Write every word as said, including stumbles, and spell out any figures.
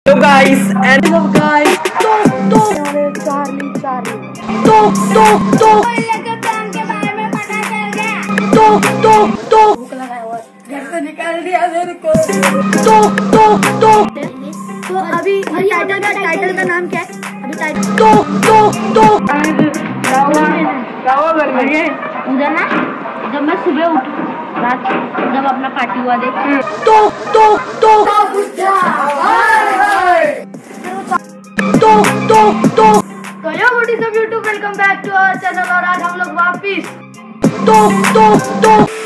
So guys and hello guys, तो तो Charlie Charlie तो तो तो काम के बारे में पता चल गया। तो तो तो भूख लगा है और घर से निकाल दिया मेरे को। तो तो तो तो अभी टाइटल का टाइटल का नाम क्या है? अभी टाइटल तो तो तो उधर ना जब मैं सुबह उठू रात जब अपना पार्टी हुआ देख तो तो तो तो तो तो तो yo what is up YouTube, welcome back to our channel. और आज हम लोग वापिस तो तो तो